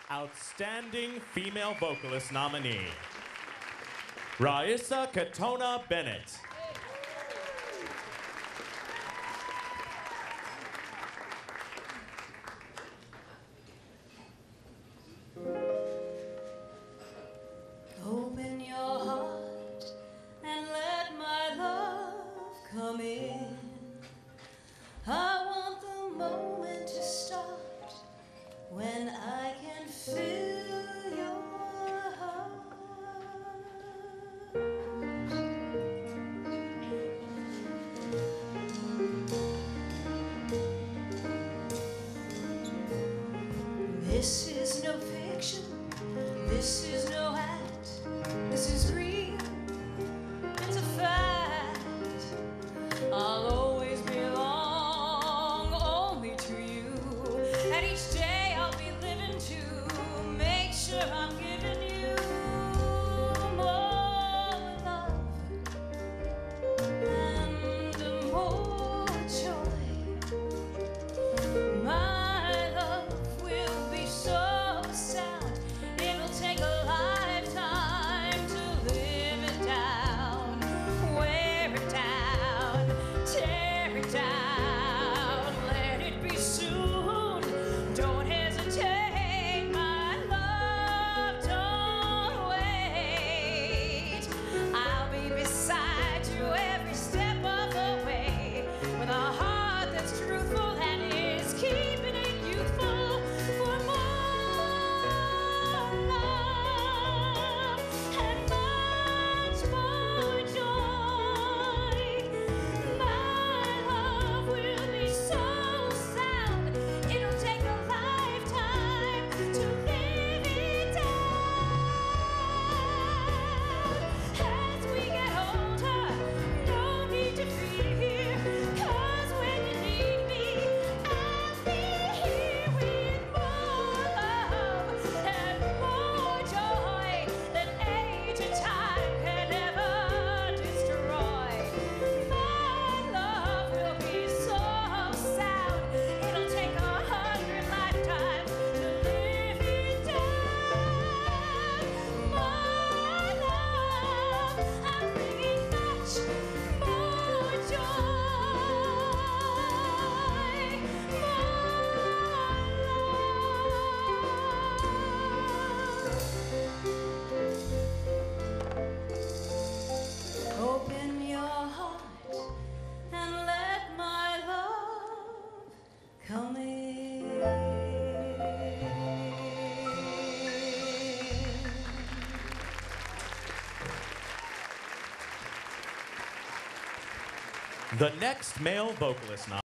Outstanding Female Vocalist nominee, Raissa Katona Bennett. Open your heart and let my love come in. I want the moment to start when I can feel your heart. This is no fiction. This is no act. This is real. It's a fact. I'll always belong only to you. And each day I'll be living to make sure I'm giving you more love and more joy. My love will be so sound. It'll take a lifetime to live it down, wear it down, tear it down, let it be soon. Don't hesitate, my love, don't wait. I'll be beside you every step of the way, with a heart that's truthful and is keeping it youthful for more love and much more joy. My love will be so sound, it'll take a lifetime to live it down. As we get older, no need to fear, 'cause when you need me, I'll be here with more love and more joy than age and time can ever destroy. My love will be so sound, it'll take 100 lifetimes to live it down. More love, I'm bringing much more joy, more love. Open your heart and let my love come in. The next male vocalist nominee.